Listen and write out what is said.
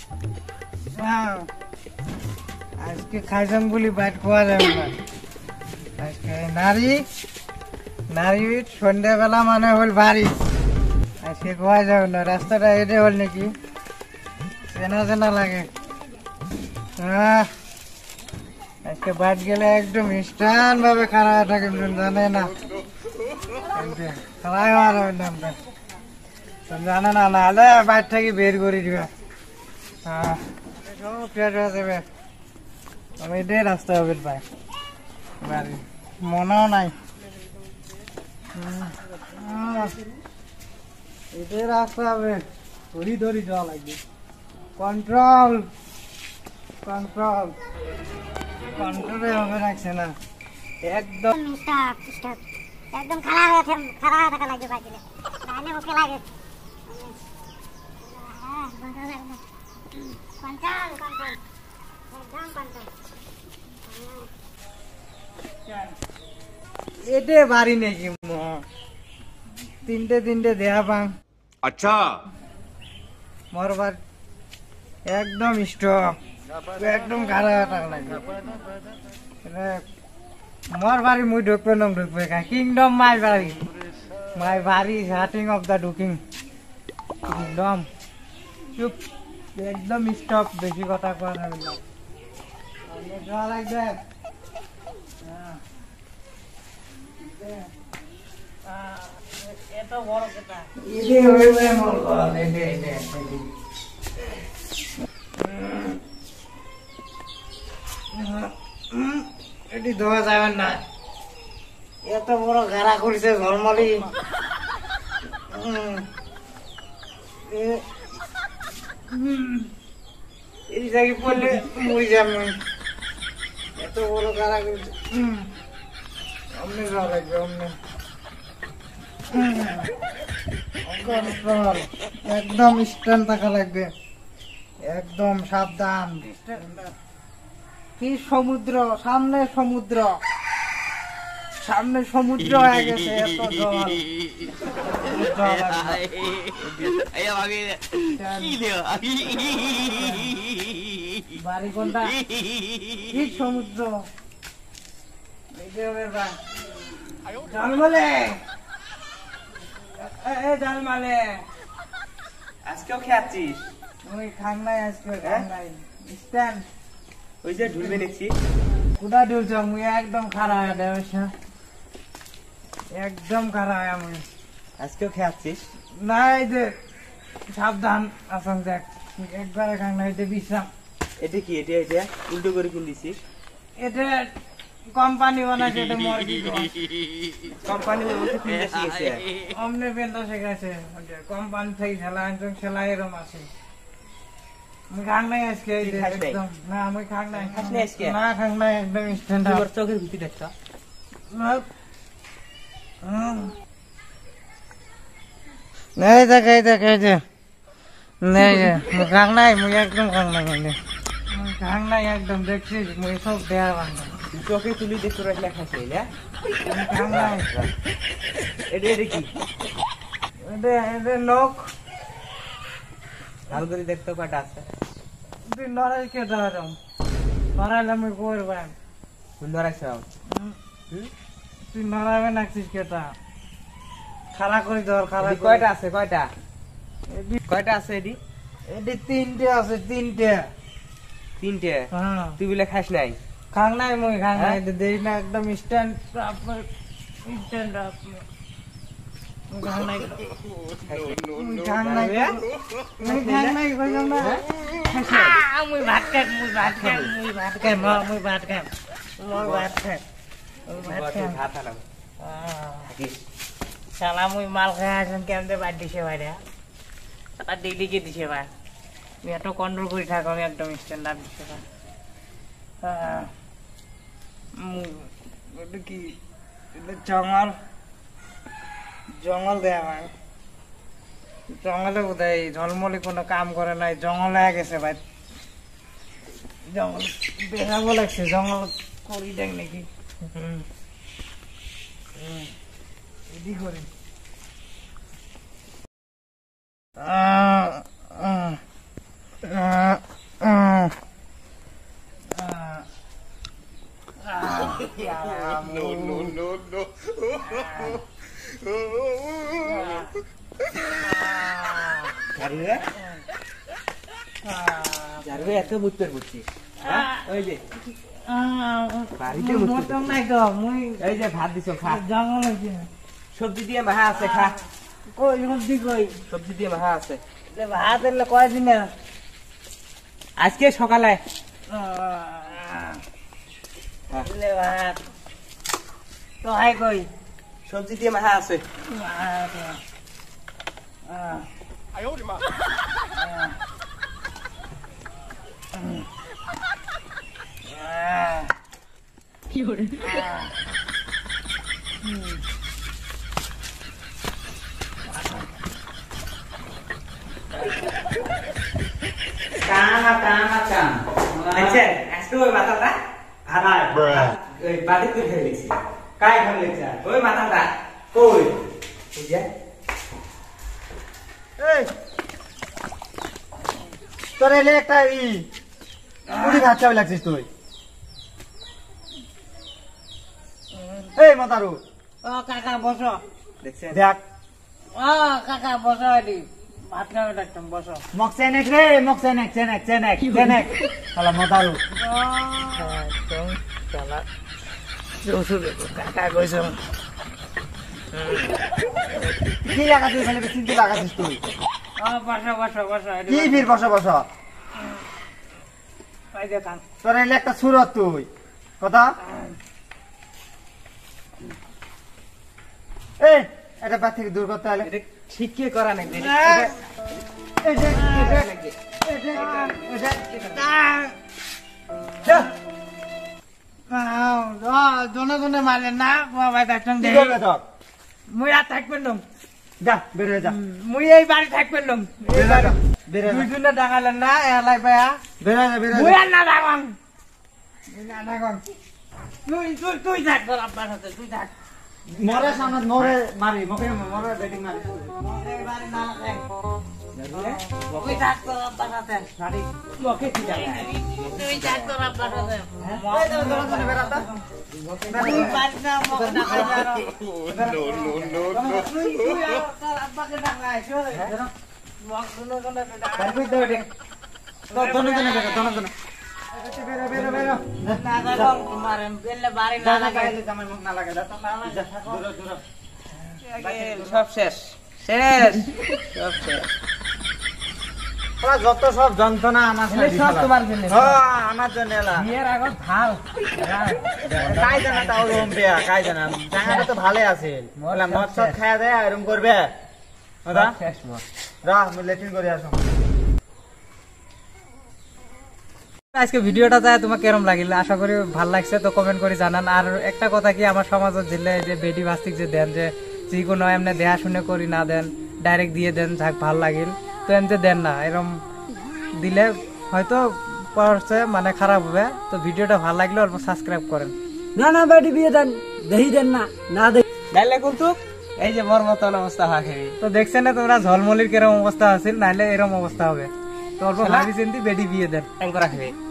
আজকে খাইছাম বলি বাইট খাওয়া যাবে না। আজকে নারী সন্ধ্যাবেলা মানে হল বাড়ি, আজকে খাওয়া যাবে না। রাস্তাটা এটা হল নাকি চেনা চেনা লাগে। আজকে বাইট গেলে একদম ইনস্টান ভাবে খারাপ থাকে, জানে না খারাপ হওয়ার নামটা জানে না, নাহলে বাইট থেকে বের করে দিবে। যাবে আমি এটাই রাস্তা হবে ভাই, বাড়ি মনেও নাই এটাই রাস্তা হবে। ধরি ধরি যাওয়া লাগবে। কন্ট্রোল কন্ট্রোল কন্ট্রোলে হবে রাখছে না, একদম একদম খারাপ হয়ে থাকা লাগবে বাকিলে নাহলে ওকে লাগে কন্ট্রোল কন্ট্রোল একদম কন্ট্রোল। এটে বাড়ি নাকি তিনটে দেহা পাং। আচ্ছা মোর বাড়ি একদম স্টপ, একদম খারাপ লাগবে। মোর বাড়ি মুই ঢুকবে ঢুকবে কিংডম মাই বাড়ি স্টার্টিং অফ দ্য ঢুকিং কিংডম। চুপ একদম স্টপ, বেশি কথা কোয়া যাবে না। লাগবে এত বড় কথা এটি ধোয়া যাবেন না, এত বড় গাড়া করেছে ঝলমলি। এই জায়গায় পড়লে মরে যাবে, এত বড় গাড়া করেছে। অমনি যাওয়া লাগবে, অমনি একদম স্ট্যান্ড থাকা লাগবে, একদম সাবধান। কি সমুদ্র, সামনে সমুদ্র, সামনে সমুদ্র হয়ে গেছে, এত জল। বাড়ি কোনটা? কি সমুদ্র জালমালে, জালমালে আজকেও খেয়াচ্ছিস? ওই খান নাই আজকে, খান নাই স্ট্যান্ড ওই যে ঢুলবে দেখছি। কোথা ঢুলছ? মুই একদম খারাপ একদম খারাপ আমি। আজকেও খেয়াচ্ছিস? না এই যে সাবধান আসাম, দেখ একবারে খান না, এটা বিশ্রাম। এটা কি? এটা উল্টো করে কিন দিছিস? এটা কোম্পানি বানাইছে, এটা মুরগি কোম্পানি শিখেছে, অমনে বেন্দা শেখাইছে। কোম্পানি থেকে সেলাই আনছেন, সেলাই এরম আছে। আমি খান নাই আজকে, একদম না আমি খান নাই। না খান নাই, একদম স্ট্যান্ড আপ। চোখের ভিতরে একটা এই দেখ এই দেখ এই যে খান নাই, মুই একদম খান নাই, খান নাই একদম। দেখছিস মুই সব দেয়া বান্ধব চোখে তুলি দেখতে রাখলে খাইছে না? খান নাই। এটা কি? এটা নখ ভালো করে দেখতে কয়টা আছে? তুই নড়াই কে ধরম, নড়াইলে আমি করবাম। নড়াইছ? তুই নড়াবে নাকছিস কেটা? খালা করে ধর, খালা। কয়টা আছে? কয়টা আছে? এটি তিনটে আছে, তিনটে। হ্যাঁ, তুই বলে খাস নাই? খাং নাই মুই, খাং নাই, দেই না, একদম স্ট্যান্ড আপ, স্ট্যান্ড আপ। খাং নাই, খাং নাই, খাং নাই, কইলাম না। মুই ভাত খাম, মুই ভাত খাম, মুই ভাত খাম, মুই ভাত খাম, মুই ভাত খাম, ভাত খাম। শালা মুই মাল খাই আসেন, কেমন বাদ দিছে ভাইরা, দিকে দিছে ভাই। তুই এত কন্ট্রোল করে থাক, আমি একদম স্ট্যান্ড আপ দিচ্ছে ভাই। কি জঙ্গল, জঙ্গল দেয়া ভাই, জঙ্গলে বোধহয় ঝলমলি কোনো কাম করে নাই, জঙ্গল হয়ে গেছে ভাই। জঙ্গল বেড়াবো লাগছে, জঙ্গল করি দেখ নাকি। এদি করি যারে এত মুত্তর করছিস ওই যে বাড়িতে মতন নাই তো মুই এই যে ভাত দিছো খা জঙ্গল হইছে সবজি দিয়ে মাহা আছে খা কই সবজি কই সবজি দিয়ে মাহা আছে ভাত এলে কয় দিনে আজকে সকালে ভাত তো হাই কই সবজি দিয়ে মাহা আছে দেখছেন আজকে ওই মাথাটা ওই বাড়ি তুই ফেলে দিচ্ছি কাই ফেলে দিচ্ছে ওই মাথাটা কই বুঝে তোর এলে একটা মুড়ি ভাত চাবি লাগছিস তুই এই মাতারু ও কাকা বসো দেখছেন দেখ ও কাকা বসো এটি ভাত খাবে ডাকতাম বসো মক চেনেক রে মক চেনেক চেনেক চেনেক চেনেক শালা মাতারু কাকা কইছ কি লাগাছিস খালি চিনতে লাগাছিস তুই ও বসো বসো বসো কি ফির বসা বসা পাই দে কান তোর এলে একটা সুরত তুই কথা এই এটা বাদ থেকে দূর করতে হলে এটা ঠিক কি করা নাই জনে জনে মারে না বাবা ডাকতাম কি করবে তো মুই আর থাকবেন না যা বের হয়ে যা মুই এই বাড়ি থাকবেন না বের হয়ে যা বের হয়ে যা দুইজনে ডাঙালেন না এলাই পায়া বের হয়ে যা বের হয়ে মুই যা আর না ডাঙাং না ডাঙাং তুই তুই তুই থাক তোর আব্বার সাথে তুই থাক মরে সামনে মরে মারি মকে মরে ব্যাটিং মারি বাড়ি না থাক তুই থাক তোর আব্বার সাথে গাড়ি মকে কি যাবে তুই থাক তোর আব্বার সাথে এই তো তোরা তো বেরাতা তুই বাড়ি না মকে না খাই যারো তুই তুই আর তোর আব্বাকে ডাঙাই চল মক দুনো জনে ডাঙাই তারপর তো এটা তো দোনো দোনো বেরা দোনো দোনো বেরা বেরা বেরা না ডাঙাং মারেন বেলে বাড়ি না না লাগাই গাইলে জামাই মুখ না লাগে যা তো না লাগে দূর দূর সব শেষ শেষ সব শেষ ওরা যত সব যন্ত্রণা আমার এলে সব তোমার জন্য হ্যাঁ আমার জন্য এলা বিয়ের আগত ভাল কাই জানা তাও রুম পেয়া কাই জানা জায়গাটা তো ভালোই আছে বলা মদ সব খায়া দেয় এরকম করবে দাদা শেষ মোর রা আমি লেট্রিন করে আসো আজকে ভিডিওটা যায় তোমার কেরম লাগিল আশা করি ভাল লাগছে তো কমেন্ট করে জানান আর একটা কথা কি আমার সমাজত দিলে যে বেডি ভাস্তিক যে দেন যে কোনো এমনি দেহা শুনে করি না দেন ডাইরেক্ট দিয়ে দেন যাক ভাল লাগিল তো এমনি দেন না এরম দিলে হয়তো পড়ছে মানে খারাপ হবে তো ভিডিওটা ভাল লাগলে অল্প সাবস্ক্রাইব করেন না না বেটি বিয়ে দেন দেহি দেন না না দেই গাইলে কিন্তু এই যে মোর মতন অবস্থা হয় খেয়ে তো দেখছেন না তোমরা ঝলমলির কিরম অবস্থা আছিল নাইলে এরম অবস্থা হবে তো অল্প ভাবি চিন্তি বেডি বিয়ে দেন করা খেয়ে